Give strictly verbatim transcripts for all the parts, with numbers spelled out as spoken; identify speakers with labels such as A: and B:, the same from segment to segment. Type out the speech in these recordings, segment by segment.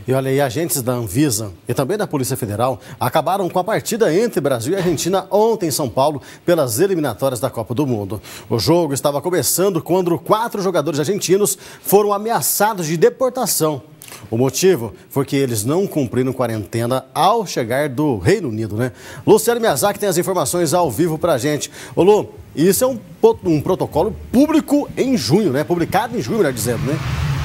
A: E olha aí, agentes da Anvisa e também da Polícia Federal acabaram com a partida entre Brasil e Argentina ontem em São Paulo pelas eliminatórias da Copa do Mundo. O jogo estava começando quando quatro jogadores argentinos foram ameaçados de deportação. O motivo foi que eles não cumpriram quarentena ao chegar do Reino Unido, né? Luciano Miyazaki tem as informações ao vivo pra gente. Ô Lu, isso é um, um protocolo público em junho, né? Publicado em junho, melhor dizendo, né?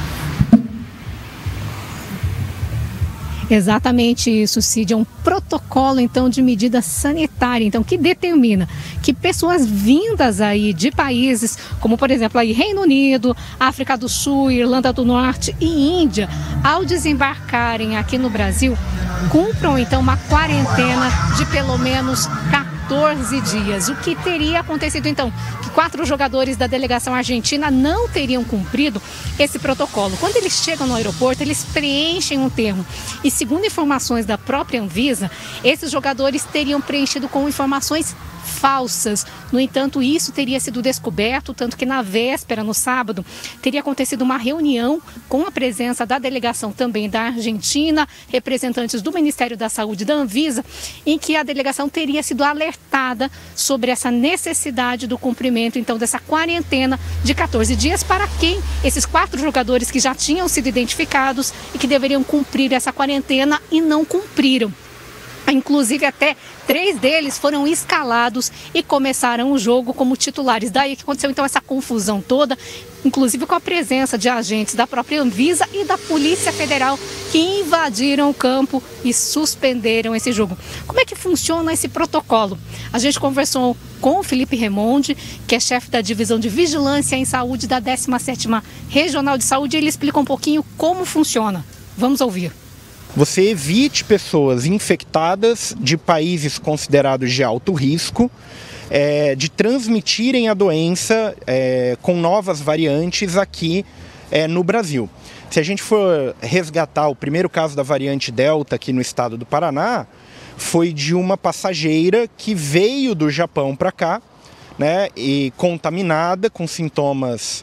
B: Exatamente isso, Cid. É um protocolo, então, de medida sanitária, então, que determina que pessoas vindas aí de países como, por exemplo, aí Reino Unido, África do Sul, Irlanda do Norte e Índia, ao desembarcarem aqui no Brasil, cumpram, então, uma quarentena de pelo menos quatorze dias. O que teria acontecido, então? Que quatro jogadores da delegação argentina não teriam cumprido esse protocolo. Quando eles chegam no aeroporto, eles preenchem um termo. E segundo informações da própria Anvisa, esses jogadores teriam preenchido com informações falsas. No entanto, isso teria sido descoberto, tanto que na véspera, no sábado, teria acontecido uma reunião com a presença da delegação também da Argentina, representantes do Ministério da Saúde e da Anvisa, em que a delegação teria sido alertada sobre essa necessidade do cumprimento, então, dessa quarentena de quatorze dias para quem? Esses quatro jogadores que já tinham sido identificados e que deveriam cumprir essa quarentena e não cumpriram. Inclusive, até três deles foram escalados e começaram o jogo como titulares. Daí que aconteceu, então, essa confusão toda, inclusive com a presença de agentes da própria Anvisa e da Polícia Federal que invadiram o campo e suspenderam esse jogo. Como é que funciona esse protocolo? A gente conversou com o Felipe Remonde, que é chefe da Divisão de Vigilância em Saúde da décima sétima Regional de Saúde, e ele explica um pouquinho como funciona. Vamos ouvir.
C: Você evite pessoas infectadas de países considerados de alto risco, é, de transmitirem a doença é, com novas variantes aqui é, no Brasil. Se a gente for resgatar o primeiro caso da variante Delta aqui no estado do Paraná, foi de uma passageira que veio do Japão para cá, né, e contaminada com sintomas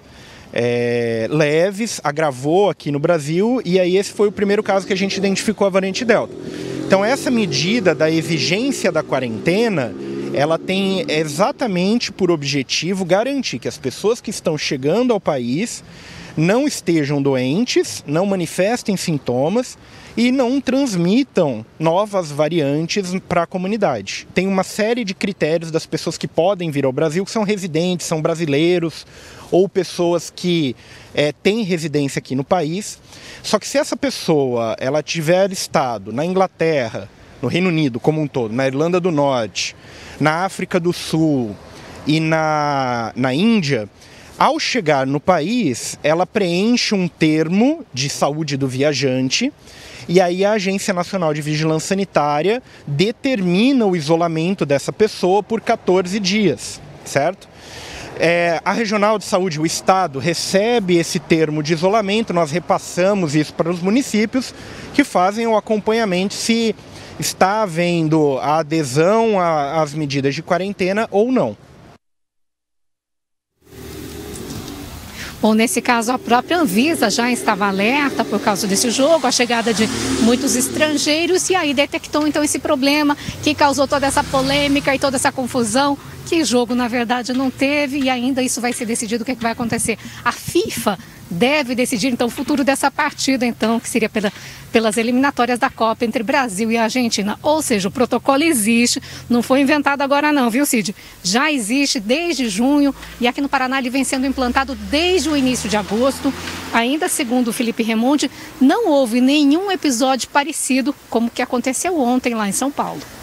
C: É, leves, agravou aqui no Brasil, e aí esse foi o primeiro caso que a gente identificou a variante Delta. Então essa medida da exigência da quarentena, ela tem exatamente por objetivo garantir que as pessoas que estão chegando ao país não estejam doentes, não manifestem sintomas e não transmitam novas variantes para a comunidade. Tem uma série de critérios das pessoas que podem vir ao Brasil, que são residentes, são brasileiros, ou pessoas que é, têm residência aqui no país. Só que se essa pessoa ela tiver estado na Inglaterra, no Reino Unido como um todo, na Irlanda do Norte, na África do Sul e na, na Índia, ao chegar no país, ela preenche um termo de saúde do viajante, e aí a Agência Nacional de Vigilância Sanitária determina o isolamento dessa pessoa por quatorze dias, certo? É, a Regional de Saúde, o Estado, recebe esse termo de isolamento, nós repassamos isso para os municípios que fazem o acompanhamento se está havendo a adesão às medidas de quarentena ou não.
B: Bom, nesse caso, a própria Anvisa já estava alerta por causa desse jogo, a chegada de muitos estrangeiros, e aí detectou então esse problema que causou toda essa polêmica e toda essa confusão, que jogo na verdade não teve, e ainda isso vai ser decidido o que, é que vai acontecer. A FIFA deve decidir então o futuro dessa partida, então, que seria pela, pelas eliminatórias da Copa entre Brasil e Argentina. Ou seja, o protocolo existe, não foi inventado agora não, viu, Cid? Já existe desde junho, e aqui no Paraná ele vem sendo implantado desde o início de agosto. Ainda segundo o Felipe Remonde, não houve nenhum episódio parecido como o que aconteceu ontem lá em São Paulo.